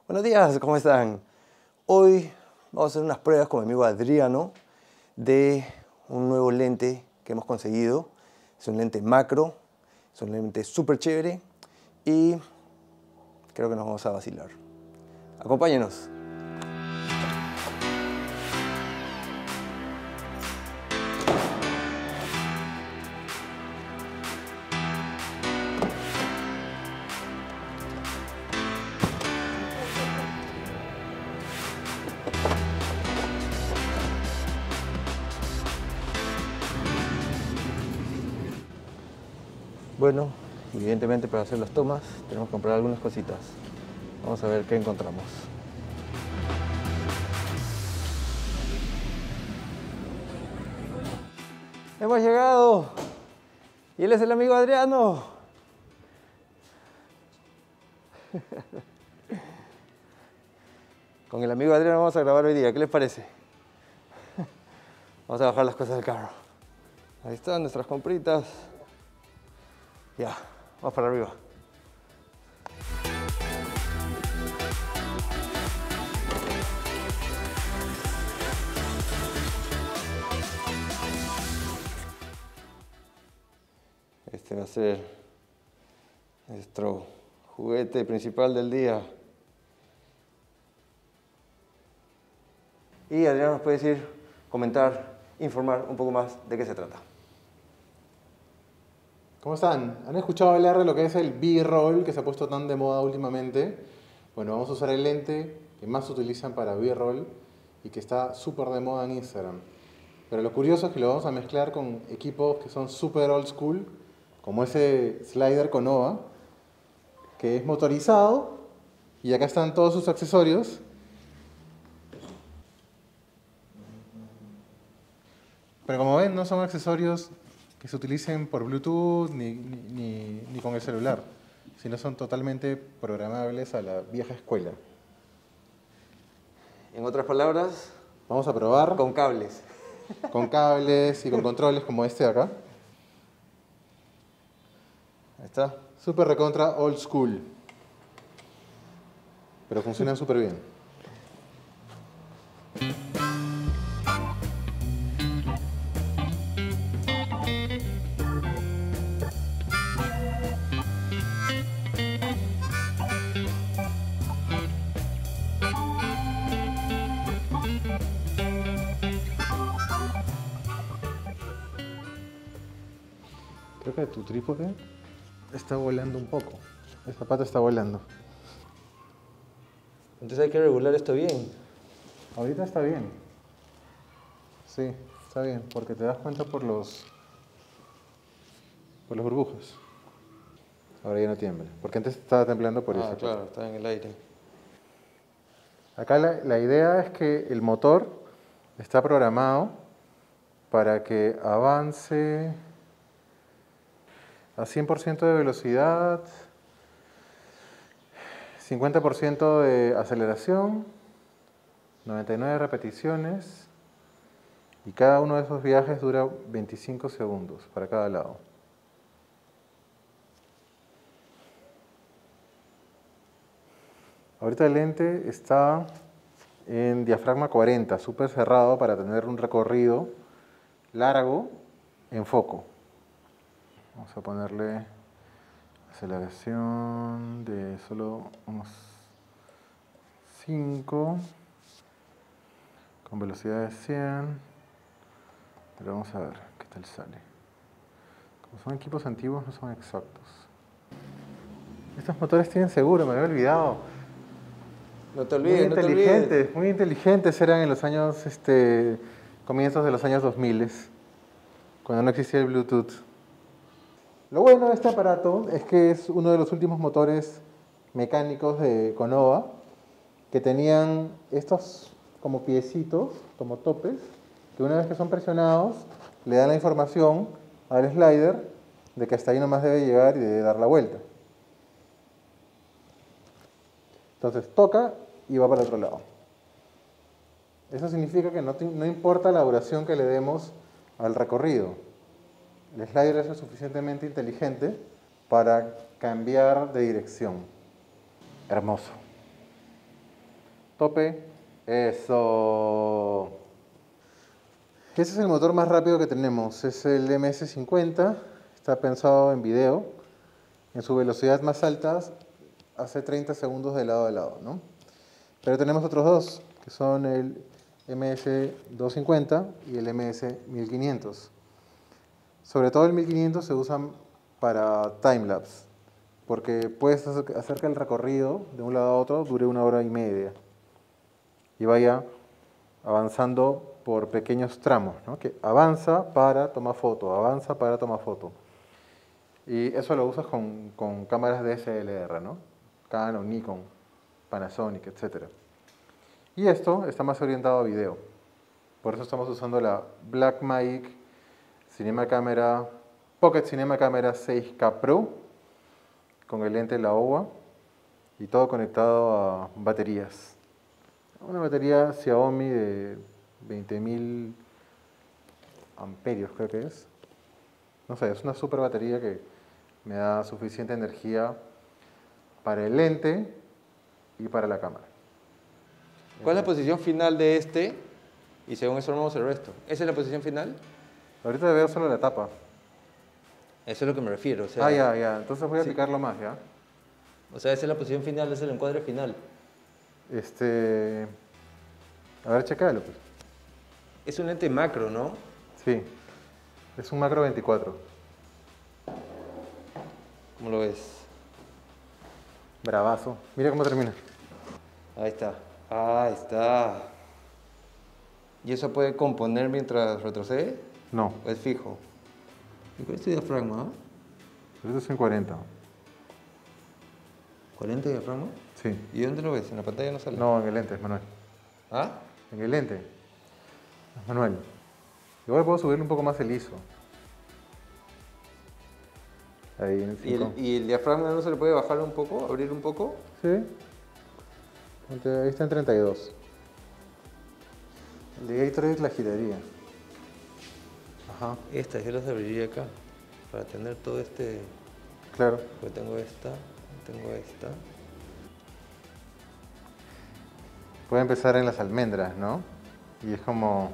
Buenos días, ¿cómo están? Hoy vamos a hacer unas pruebas con mi amigo Adriano de un nuevo lente que hemos conseguido. Es un lente macro, es un lente súper chévere y creo que nos vamos a vacilar. Acompáñenos. Bueno, evidentemente para hacer las tomas tenemos que comprar algunas cositas. Vamos a ver qué encontramos. ¡Hemos llegado! Y él es el amigo Adriano. Con el amigo Adriano vamos a grabar hoy día. ¿Qué les parece? Vamos a bajar las cosas del carro. Ahí están nuestras compritas. Ya, vamos para arriba. Este va a ser nuestro juguete principal del día. Y Adriano nos puede decir, comentar, informar un poco más de qué se trata. ¿Cómo están? ¿Han escuchado hablar de lo que es el B-roll que se ha puesto tan de moda últimamente? Bueno, vamos a usar el lente que más se utilizan para B-roll y que está súper de moda en Instagram. Pero lo curioso es que lo vamos a mezclar con equipos que son súper old school, como ese slider Conova, que es motorizado, y acá están todos sus accesorios. Pero como ven, no son accesorios que se utilicen por Bluetooth ni con el celular, sino son totalmente programables a la vieja escuela. En otras palabras, Vamos a probar con cables. con cables y con controles como este de acá. Ahí está. Súper recontra old school, pero funcionan súper bien. Creo que tu trípode está volando un poco. Esta pata está volando. Entonces hay que regular esto bien. Ahorita está bien. Sí, está bien, porque te das cuenta por los burbujas. Ahora ya no tiembla, porque antes estaba temblando por eso. Claro, está en el aire. Acá la idea es que el motor está programado para que avance a 100% de velocidad, 50% de aceleración, 99 repeticiones, y cada uno de esos viajes dura 25 segundos para cada lado. Ahorita el lente está en diafragma 40, súper cerrado para tener un recorrido largo en foco. Vamos a ponerle aceleración de solo unos 5, con velocidad de 100. Pero vamos a ver qué tal sale. Como son equipos antiguos, no son exactos. Estos motores tienen seguro, me había olvidado. No te olvides, Muy inteligentes eran en los años, comienzos de los años 2000, cuando no existía el Bluetooth. Lo bueno de este aparato es que es uno de los últimos motores mecánicos de Conova que tenían estos como piecitos, como topes, que una vez que son presionados le dan la información al slider de que hasta ahí nomás debe llegar y debe dar la vuelta. Entonces toca y va para el otro lado. Eso significa que no importa la duración que le demos al recorrido. El slider es lo suficientemente inteligente para cambiar de dirección. Hermoso. Tope. Eso. Este es el motor más rápido que tenemos. Es el MS50. Está pensado en video. En su velocidad más alta hace 30 segundos de lado a lado, ¿no? Pero tenemos otros dos, que son el MS250 y el MS1500. Sobre todo el 1500 se usan para timelapse, porque puedes hacer que el recorrido de un lado a otro dure 1 hora y media y vaya avanzando por pequeños tramos, ¿no? Que avanza para tomar foto, avanza para tomar foto. Y eso lo usas con cámaras DSLR, ¿no? Canon, Nikon, Panasonic, etc. Y esto está más orientado a video. Por eso estamos usando la Blackmagic Cinema Camera, Pocket Cinema Camera 6K Pro con el lente Laowa y todo conectado a baterías. Una batería Xiaomi de 20.000 amperios creo que es. No sé, es una super batería que me da suficiente energía para el lente y para la cámara. ¿Cuál es la posición final de este? Y según eso armamos el resto. ¿Esa es la posición final? Ahorita veo solo la tapa. Eso es lo que me refiero. O sea, ya. Entonces voy a picarlo más, ¿ya? O sea, esa es la posición final, ese es el encuadre final. A ver, checalo, pues. Es un lente macro, ¿no? Sí. Es un macro 24. ¿Cómo lo ves? Bravazo. Mira cómo termina. Ahí está. Ahí está. ¿Y eso puede componer mientras retrocede? No. ¿O es fijo? ¿Y cuál es tu diafragma? Ahorita es en 40. ¿40 diafragma? Sí. ¿Y dónde lo ves? ¿En la pantalla no sale? No, en el lente, es manual. ¿Ah? En el lente. Es manual. Igual puedo subirle un poco más el ISO. Ahí en el 5. ¿Y el diafragma no se le puede bajar un poco? ¿Abrir un poco? Sí. Ahí está en 32. El de Gatorade la giraría. Ajá. Esta, yo las abriría acá. Para tener todo este... Claro. Porque tengo esta. Puede empezar en las almendras, ¿no? Y es como...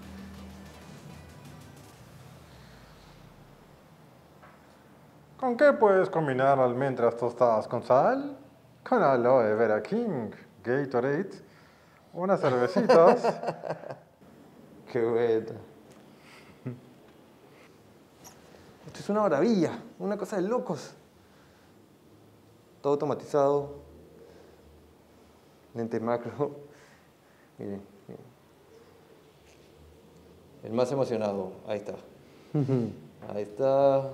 ¿Con qué puedes combinar almendras tostadas con sal? Con aloe vera king, Gatorade, unas cervecitas. Qué bueno. Esto es una maravilla, una cosa de locos. Todo automatizado. Lente macro. Miren. El más emocionado. Ahí está. Ahí está.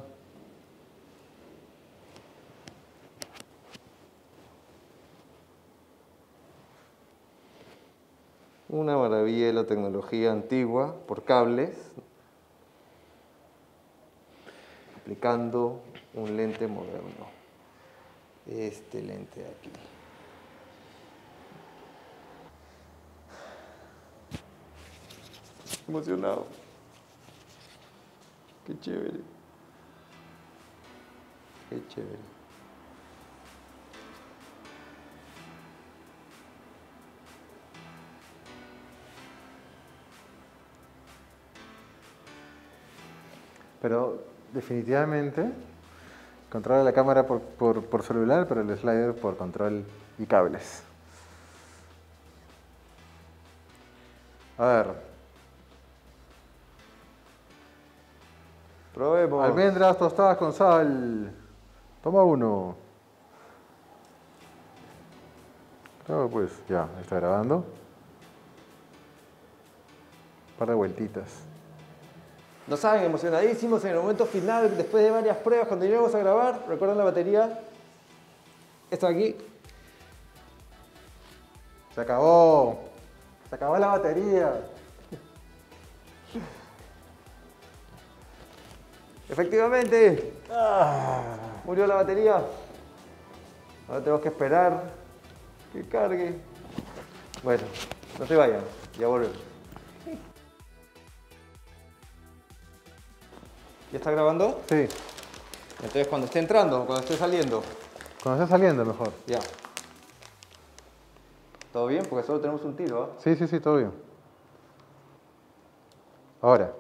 Una maravilla de la tecnología antigua por cables, aplicando un lente moderno. Este lente de aquí. Emocionado. Qué chévere. Qué chévere. Pero definitivamente controla la cámara por celular, pero el slider por control y cables. A ver. Probemos. Almendras tostadas con sal. Toma uno. Claro, pues ya, está grabando. Un par de vueltitas. No saben, emocionadísimos en el momento final, después de varias pruebas, cuando lleguemos a grabar, ¿recuerdan la batería? Esto de aquí. Se acabó. Se acabó la batería. Efectivamente. Murió la batería. Ahora tenemos que esperar que cargue. Bueno, no se vayan, ya volvemos. ¿Ya está grabando? Sí. Entonces cuando esté entrando, cuando esté saliendo. Cuando esté saliendo mejor. Ya. ¿Todo bien? Porque solo tenemos un tiro, ¿ah? Sí, sí, sí, todo bien. Ahora.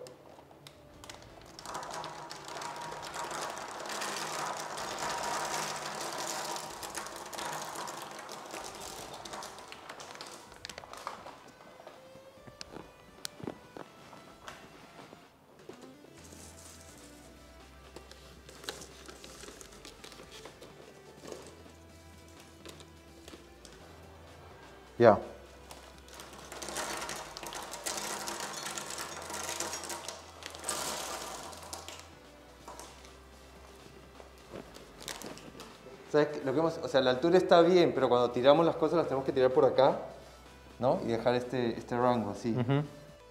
Ya. ¿Sabes qué? O sea, la altura está bien, pero cuando tiramos las cosas las tenemos que tirar por acá, ¿no? Y dejar este rango así. Ujú.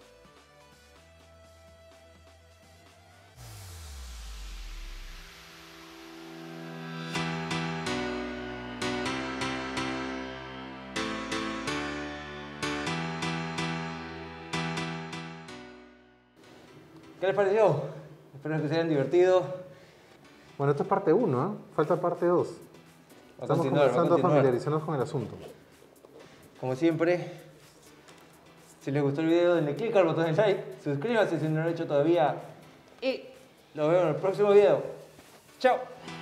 ¿Qué les pareció? Espero que se hayan divertido. Bueno, esto es parte 1, ¿eh? Falta parte 2. Estamos comenzando a familiarizarnos con el asunto. Como siempre, si les gustó el video, denle click al botón de like, suscríbanse si no lo han hecho todavía y nos vemos en el próximo video. ¡Chao!